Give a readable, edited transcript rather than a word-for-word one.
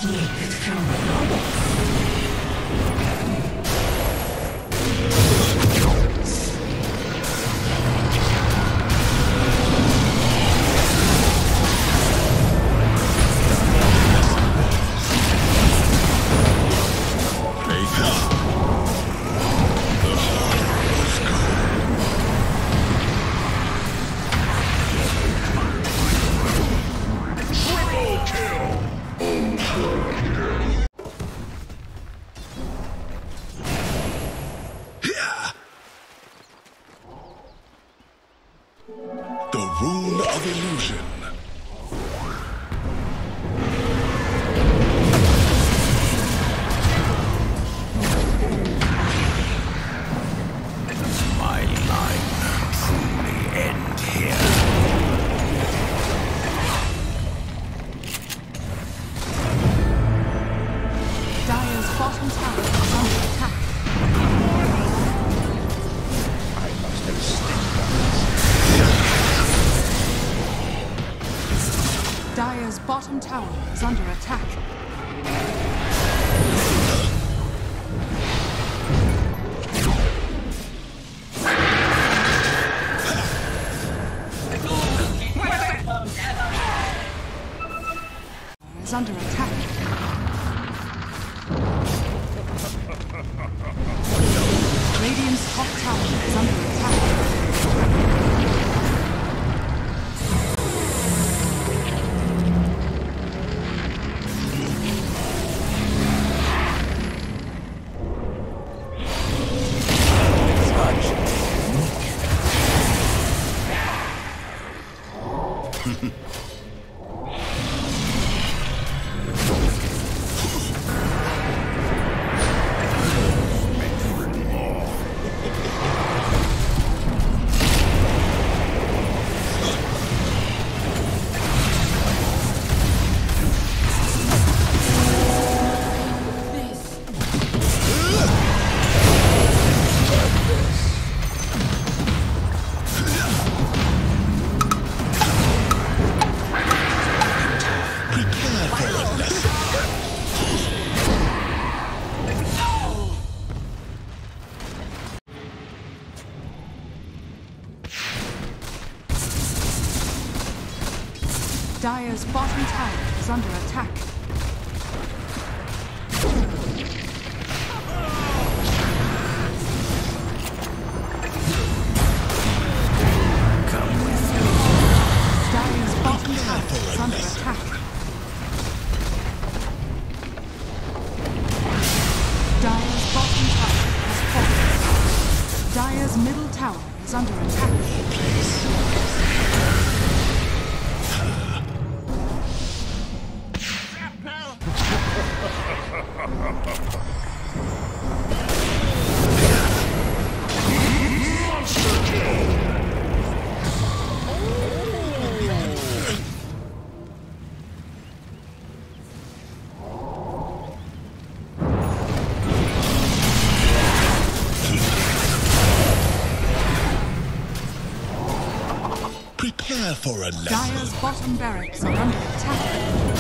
Gift from the Rune of Illusion. My line truly end here. Dire's bottom tower is under attack. I must have stepped on Dire's bottom tower is under attack. Is under attack. Radiant's top tower is under attack. Dire's bottom tower is under attack. Come with me. Dire's bottom tower is under attack. Dire's bottom tower has fallen. Dire's middle tower is under attack. Prepare for a lesson. Dire's bottom barracks are under attack.